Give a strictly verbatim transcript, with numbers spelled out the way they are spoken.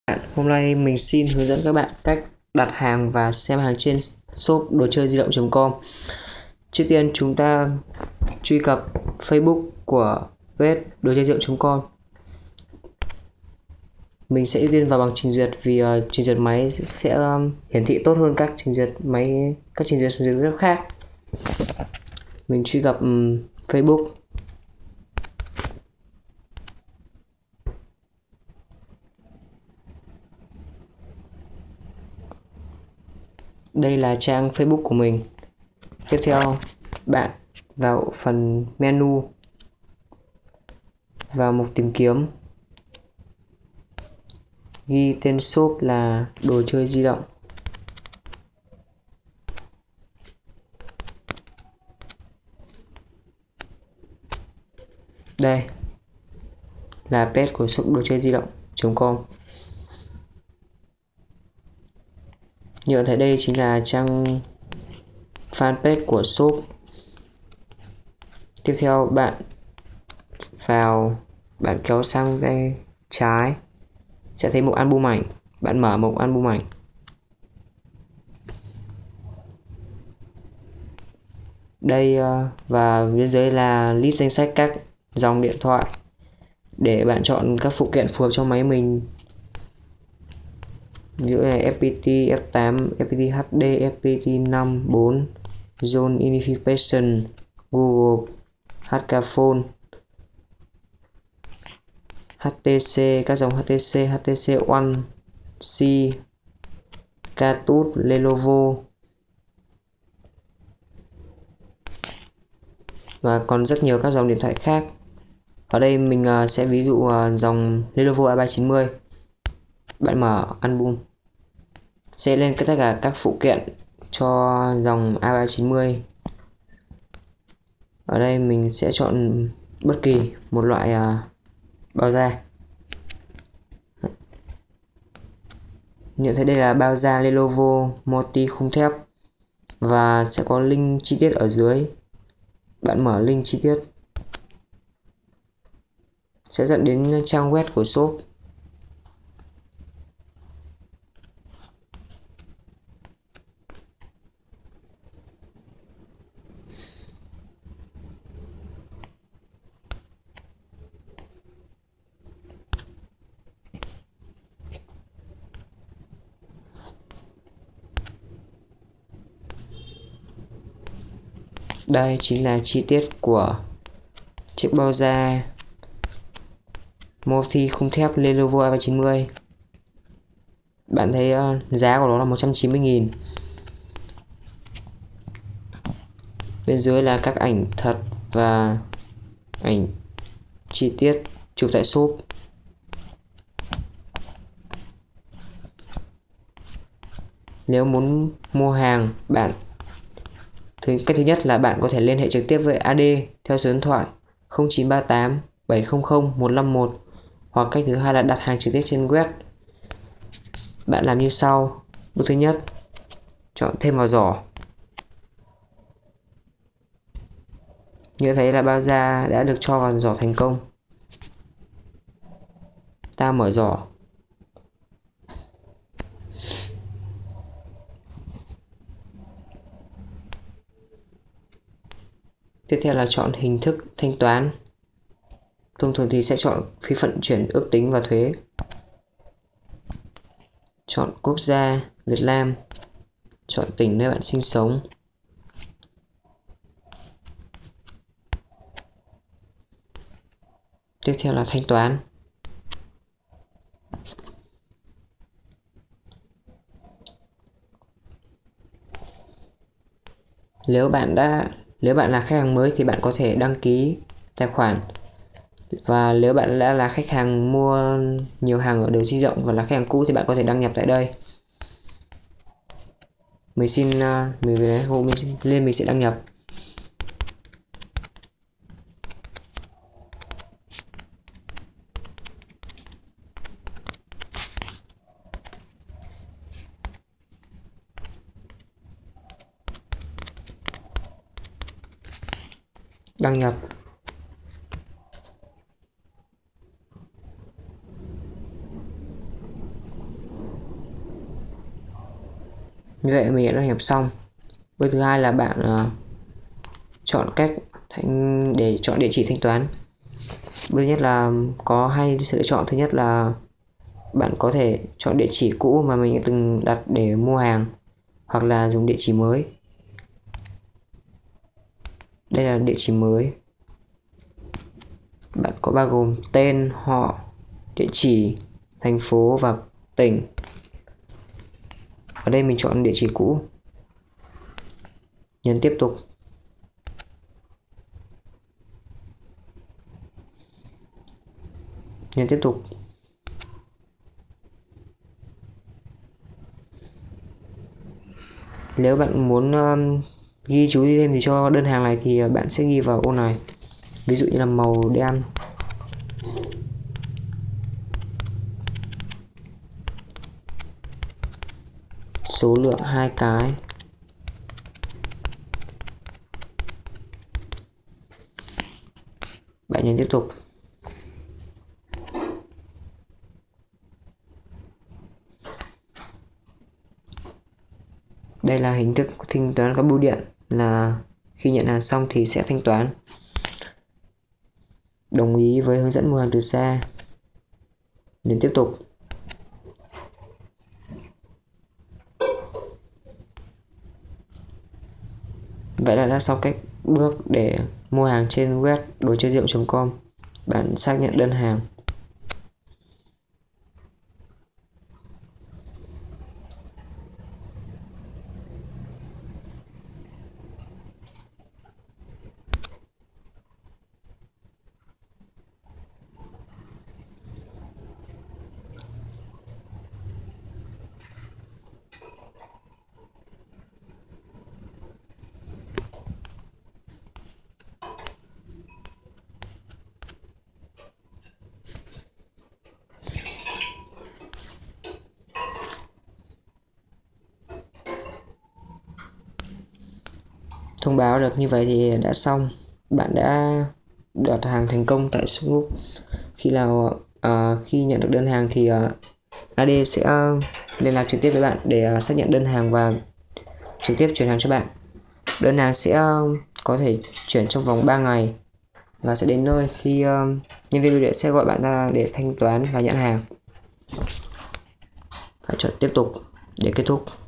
Hôm nay mình xin hướng dẫn các bạn cách đặt hàng và xem hàng trên shop đồ chơi di động chấm com. Trước tiên chúng ta truy cập Facebook của web đồ chơi di động chấm com. Mình sẽ ưu tiên vào bằng trình duyệt vì uh, trình duyệt máy sẽ um, hiển thị tốt hơn các trình duyệt máy các trình duyệt trình duyệt web khác. Mình truy cập um, Facebook. Đây là trang Facebook của mình. Tiếp theo bạn vào phần menu, vào mục tìm kiếm, ghi tên shop là đồ chơi di động. Đây là page của shop đồ chơi di động chấm com. Như bạn thấy đây chính là trang fanpage của shop. Tiếp theo bạn vào, bạn kéo sang tay trái sẽ thấy một album ảnh. Bạn mở một album ảnh. Đây và bên dưới là list danh sách các dòng điện thoại để bạn chọn các phụ kiện phù hợp cho máy mình. Giữa này ép pê tê, ép tám, ép pê tê hát đê, ép pê tê năm, bốn, Zone Unification, Google, hát ca Phone, hát tê xê, các dòng hát tê xê, hát tê xê One, C, Katut, Lenovo và còn rất nhiều các dòng điện thoại khác. Ở đây mình sẽ ví dụ dòng Lenovo A ba chín mươi. Bạn mở album sẽ lên tất cả các phụ kiện cho dòng A ba chín mươi. Ở đây mình sẽ chọn bất kỳ một loại bao da. Nhận thấy đây là bao da Lenovo multi khung thép và sẽ có link chi tiết ở dưới. Bạn mở link chi tiết sẽ dẫn đến trang web của shop. Đây chính là chi tiết của chiếc bao da multi khung thép Lenovo A ba chín mươi. Bạn thấy uh, giá của nó là một trăm chín mươi nghìn. Bên dưới là các ảnh thật và ảnh chi tiết chụp tại shop. Nếu muốn mua hàng, bạn thứ cách thứ nhất là bạn có thể liên hệ trực tiếp với a đê theo số điện thoại không chín ba tám bảy không không một năm một, hoặc cách thứ hai là đặt hàng trực tiếp trên web. Bạn làm như sau. Bước thứ nhất, chọn thêm vào giỏ. Như thấy là bao da đã được cho vào giỏ thành công. Ta mở giỏ. Tiếp theo là chọn hình thức thanh toán. Thông thường thì sẽ chọn phí vận chuyển ước tính và thuế. Chọn quốc gia Việt Nam. Chọn tỉnh nơi bạn sinh sống. Tiếp theo là thanh toán. Nếu bạn đã nếu bạn là khách hàng mới thì bạn có thể đăng ký tài khoản. Và nếu bạn đã là khách hàng mua nhiều hàng ở đồ chơi di động và là khách hàng cũ thì bạn có thể đăng nhập tại đây. Mình xin mình về hôm lên mình sẽ đăng nhập. Đăng nhập. Như vậy mình đã đăng nhập xong. Bước thứ hai là bạn uh, chọn cách thanh để chọn địa chỉ thanh toán. Bước nhất là có hai sự lựa chọn. Thứ nhất là bạn có thể chọn địa chỉ cũ mà mình đã từng đặt để mua hàng, hoặc là dùng địa chỉ mới. Đây là địa chỉ mới. Bạn có bao gồm tên, họ, địa chỉ, thành phố và tỉnh. Ở đây mình chọn địa chỉ cũ. Nhấn tiếp tục. Nhấn tiếp tục. Nếu bạn muốn um, ghi chú thêm thì cho đơn hàng này thì bạn sẽ ghi vào ô này. Ví dụ như là màu đen. Số lượng hai cái. Bạn nhấn tiếp tục. Đây là hình thức thanh toán qua bưu điện, là khi nhận hàng xong thì sẽ thanh toán. Đồng ý với hướng dẫn mua hàng từ xa. Nhấn tiếp tục. Vậy là đã xong cách bước để mua hàng trên web đồ chơi rượu chấm com. Bạn xác nhận đơn hàng. Thông báo được như vậy thì đã xong. Bạn đã đặt hàng thành công tại shop. Khi nào uh, khi nhận được đơn hàng thì uh, a đê sẽ liên lạc trực tiếp với bạn để uh, xác nhận đơn hàng và trực tiếp chuyển hàng cho bạn. Đơn hàng sẽ uh, có thể chuyển trong vòng ba ngày và sẽ đến nơi khi uh, nhân viên bưu điện sẽ gọi bạn ra để thanh toán và nhận hàng. Phải chọn tiếp tục để kết thúc.